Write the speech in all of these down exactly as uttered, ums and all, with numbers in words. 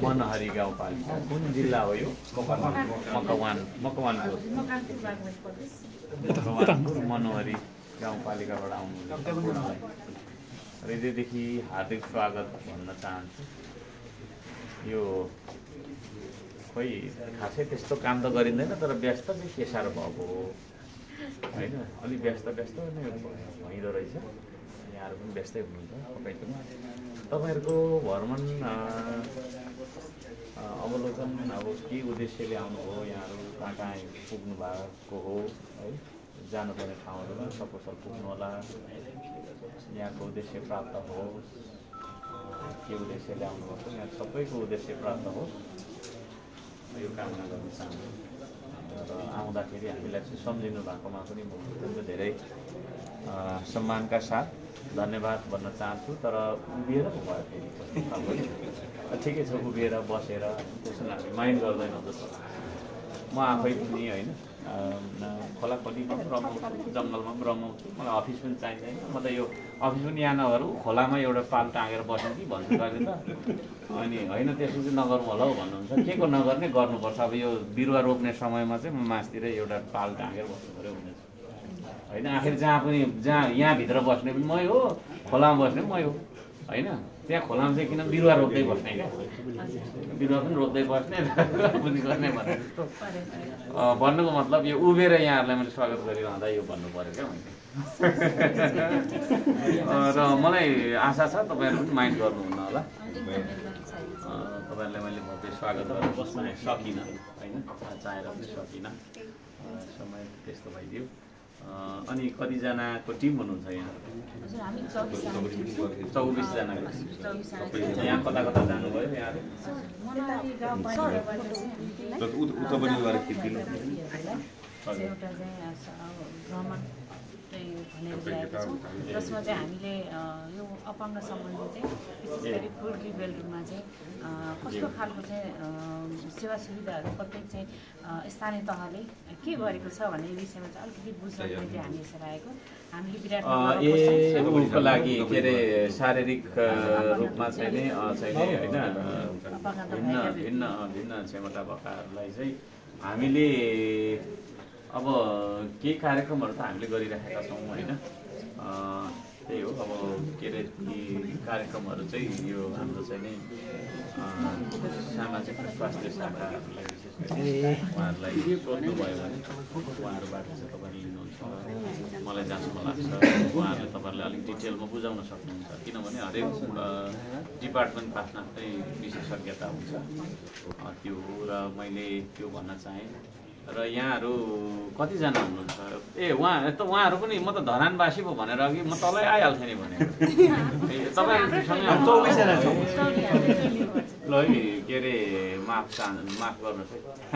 मनहरी गाउँपालिका कुन जिल्ला हो यो? मकवान मकवानपुर मनहरी गाउँपालिकाबाट आउनुहुन्छ। हृदयदेखि हार्दिक स्वागत भन्न चाहन्छु। यो खोइ खासै त्यस्तो काम त गरिँदैन, तर व्यस्त चाहिँ के साह्रो भएको हो होइन। अलिक व्यस्त व्यस्त नै भइदो रहेछ। यहाँहरू पनि व्यस्तै हुनुहुन्छ। तपाईँको तपाईँहरूको भ्रमण अवलोकन अब के उद्देश्यले आउनुभयो, यहाँहरू कहाँ कहाँ पुग्नु भएको हो है, जानुपर्ने ठाउँहरूमा सकुशल पुग्नु होला, यहाँको उद्देश्य प्राप्त हो, के उद्देश्यले आउनुभएको, यहाँ सबैको उद्देश्य प्राप्त हो यो कामना गर्न चाहन्छु। र आउँदाखेरि हामीलाई चाहिँ सम्झिनु भएकोमा पनि म अत्यन्त धेरै सम्मानका साथ धन्यवाद भन्न चाहन्छु। तर उभिएर पो भयो फेरि कस्तो खालको ठिकै छ, उभिएर बसेर त्यसो हामी माइन्ड गर्दैनौँ जस्तो म आफै पनि होइन। खोलाखोलीमा पनि रमाउँछु, जङ्गलमा पनि रमाउँछु, मलाई अफिस पनि चाहिँदैन। म त यो अफिस पनि यहाँ नगरौँ, खोलामा एउटा पाल टाँगेर बस्नु कि भन्छु कहिले त। अनि होइन त्यसो चाहिँ नगरौँ होला हौ भन्नुहुन्छ। के को नगर्ने, गर्नुपर्छ। अब यो बिरुवा रोप्ने समयमा चाहिँ म मासतिर एउटा पाल टाँगेर बस्नु पऱ्यो हुनेछ होइन। आखिर जहाँ पनि जहाँ यहाँभित्र बस्ने पनि मै हो, खोलामा बस्ने पनि मै हो होइन। त्यहाँ खोलामा चाहिँ किन बिरुवा रोप्दै बस्ने क्या, बिरुवा पनि रोप्दै बस्ने पनि गर्ने भने जस्तो भन्नुको मतलब यो उभिएर यहाँहरूलाई मैले स्वागत गरिरहँदा यो भन्नु पऱ्यो क्या मैले। र मलाई आशा छ तपाईँहरू पनि माइन्ड गर्नुहुन्न होला। तपाईँहरूलाई मैले भव्य स्वागत गरेर बस्न सकिनँ होइन, चाहेर पनि सकिनँ, समय त्यस्तो भइदियो। अनि कतिजनाको टिम हुनुहुन्छ यहाँ? चौबिसजना। यहाँ कता कता जानुभयो यहाँहरू? उता पनि गएर खिचिदिनु भनेर ल्याएका छौँ। जसमा चाहिँ हामीले यो अपाङ्ग सम्बन्धी चाहिँ विशेष गरी पूर्वी बेलरुममा चाहिँ कस्तो खालको चाहिँ सेवा सुविधाहरू प्रत्येक चाहिँ स्थानीय तहले के गरेको छ भन्ने विषयमा चाहिँ अलिकति बुझ्नको निम्ति हामी यसरी आएको। हामीले विराटको लागि के अरे शारीरिक रूपमा चाहिँ नि चाहिँ होइन भिन्न भिन्न भिन्न क्षमता भएकाहरूलाई चाहिँ हामीले अब केही कार्यक्रमहरू त हामीले गरिराखेका छौँ होइन। त्यही हो अब के अरे ती कार्यक्रमहरू चाहिँ यो हाम्रो चाहिँ नि सामाजिक स्वास्थ्य शाखाहरूलाई विशेष गरी उहाँहरूलाई सोध्नुभयो भने उहाँहरूबाट चाहिँ तपाईँले लिनुहुन्छ। मलाई जहाँसम्म लाग्छ उहाँहरूले तपाईँहरूले अलिक डिटेलमा बुझाउन सक्नुहुन्छ, किनभने हरेक डिपार्टमेन्टको आफ्नो आफ्नै विशेषज्ञता हुन्छ त्यो। र मैले त्यो भन्न चाहेँ। र यहाँहरू कतिजना हुनुहुन्छ? ए उहाँ त उहाँहरू पनि म त धरानवासी पो भनेर अघि म तलै आइहाल्थेँ नि भने तपाईँहरूसँग चौबिसजना छौँ ल है। के अरे माफ चाहनु माफ गर्नुहोस्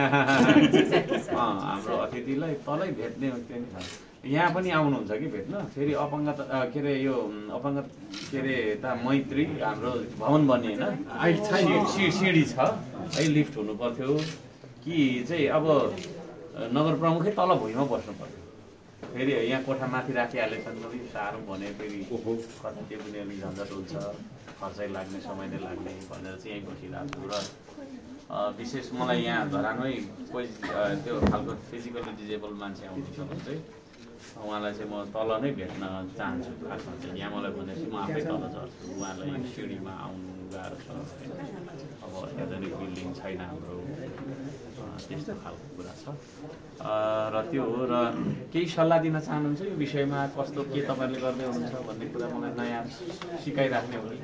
है हाम्रो अतिथिलाई तलै भेट्ने यहाँ पनि आउनुहुन्छ कि भेट्न। फेरि अपाङ्ग के अरे यो अपाङ्ग के अरे यता मैत्री हाम्रो भवन बन्ने होइन, सिँढी छ है, लिफ्ट हुनु पर्थ्यो कि चाहिँ अब नगर प्रमुखै तल भुइँमा बस्नु पर्यो। फेरि यहाँ कोठा माथि राखिहालेछन् पनि साह्रो भने फेरि कति त्यो पनि अलिक झन्झट हुन्छ, खर्चै लाग्ने समय नै लाग्ने भनेर चाहिँ यहीँ बसिरहेको छु। र विशेष मलाई यहाँ धरानमै कोही त्यो खालको फिजिकली डिजेबल मान्छे आउनुहुन्छ भने चाहिँ उहाँलाई चाहिँ म तल नै भेट्न चाहन्छु। खासमा चाहिँ यहाँ मलाई भनेपछि म आफै तल झर्छु, उहाँलाई सिँढीमा आउनु गाह्रो छ होइन। अब एकाडेमिक बिल्डिङ छैन हाम्रो, त्यस्तो खालको कुरा छ। र त्यो हो। र केही सल्लाह दिन चाहनुहुन्छ यो विषयमा, कस्तो के तपाईँहरूले गर्दै हुनुहुन्छ भन्ने कुरा मलाई नयाँ सिकाइराख्ने हो।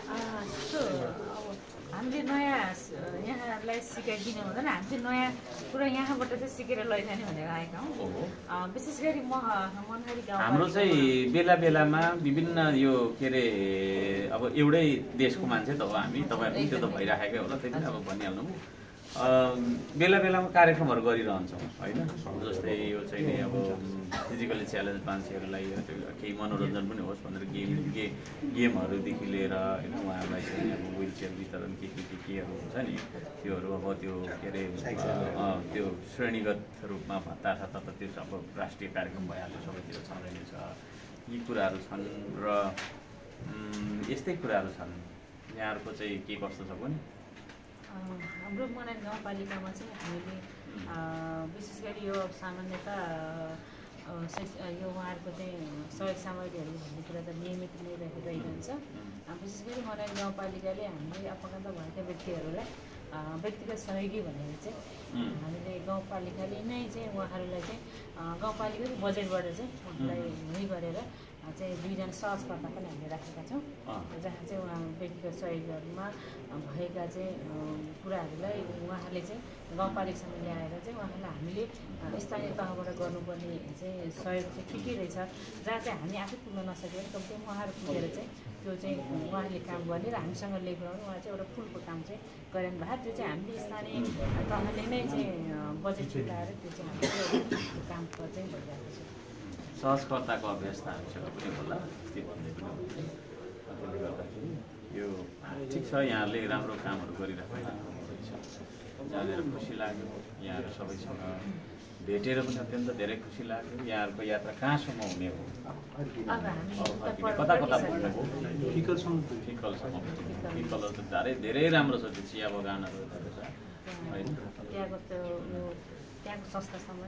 हामीले नयाँ यहाँहरूलाई सिकाइदिनु हुँदैन, हामी चाहिँ नयाँ कुरा यहाँबाट चाहिँ सिकेर लैजाने भनेर आएका हौँ। विशेष गरी म मनहरी गाउँ हाम्रो चाहिँ बेला बेलामा विभिन्न यो के अरे अब एउटै देशको मान्छे त हो हामी, तपाईँहरू त्यो त भइराखेकै होला, त्यही पनि अब भनिहाल्नु। बेला बेलामा कार्यक्रमहरू गरिरहन्छौँ होइन। जस्तै यो चाहिँ नि अब फिजिकली च्यालेन्ज मान्छेहरूलाई केही मनोरञ्जन पनि होस् भनेर गेम गे गेमहरूदेखि लिएर होइन उहाँहरूलाई चाहिँ अब विल चेयर वितरण के के के केहरू हुन्छ नि त्योहरू अब त्यो के अरे त्यो श्रेणीगत रूपमा भत्ता छ त त्यो अब राष्ट्रिय कार्यक्रम भइहाल्यो, सबैतिर छँदै नै छ। यी कुराहरू छन् र यस्तै कुराहरू छन्। यहाँहरूको चाहिँ के कस्तो छ भने हाम्रो मनाङ गाउँपालिकामा चाहिँ हामीले विशेष गरी यो सामान्यतः यो उहाँहरूको चाहिँ सहयोग सामग्रीहरू भन्ने कुरा त नियमित नै रहिरहन्छ। विशेष गरी मनाङ गाउँपालिकाले हामीले अपङ्गता भएका व्यक्तिहरूलाई व्यक्तिगत सहयोगी भनेर चाहिँ हामीले गाउँपालिकाले नै चाहिँ उहाँहरूलाई चाहिँ गाउँपालिकाको बजेटबाट चाहिँ उहाँलाई हुने गरेर चाहिँ दुईजना सहजकर्ता पनि हामीले राखेका छौँ, जहाँ चाहिँ उहाँ व्यक्तिगत सहयोगहरूमा भएका चाहिँ कुराहरूलाई उहाँले चाहिँ गाउँपालिकासँग ल्याएर चाहिँ उहाँलाई हामीले स्थानीय तहबाट गर्नुपर्ने चाहिँ सहयोग चाहिँ के के रहेछ, जहाँ चाहिँ हामी आफै पुग्न नसकेर कम्ती उहाँहरू पुगेर चाहिँ त्यो चाहिँ उहाँले काम गर्ने र हामीसँग ल्याइपुऱ्याउने उहाँ चाहिँ एउटा फुलको काम चाहिँ गरेन भए त्यो चाहिँ हामीले स्थानीय तहले नै चाहिँ बजेट छुट्याएर त्यो चाहिँ हामीले काम चाहिँ भइरहेको छ। सहजकर्ताको अभ्यस्ता हामीसँग पनि होला त्यो भन्दै पनि हुन्छ। त्यसले गर्दाखेरि यो ठिक छ, यहाँहरूले राम्रो कामहरू गरिराख्नु भएको छ, जानेर खुसी लाग्यो। यहाँहरू सबैसँग भेटेर पनि अत्यन्त धेरै खुसी लाग्यो। यहाँहरूको यात्रा कहाँसम्म हुने हो, कता कता पुग्नुभयो? फिकलसम्म फिकलसम्म फिकलहरू त धेरै धेरै राम्रो छ, त्यो चिया बगानहरू छ होइन, त्यहाँको त्यो त्यहाँको संस्थासम्म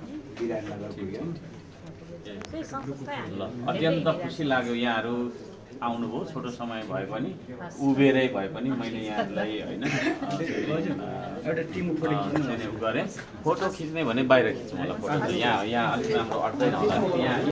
ल अत्यन्त खुसी लाग्यो। यहाँहरू आउनुभयो, छोटो समय भए पनि उभिएरै भए पनि मैले यहाँहरूलाई होइन गरेँ। फोटो खिच्ने भने बाहिर खिच्नु होला, फोटो यहाँ यहाँ अलिक राम्रो अट्दैन होला यहाँ।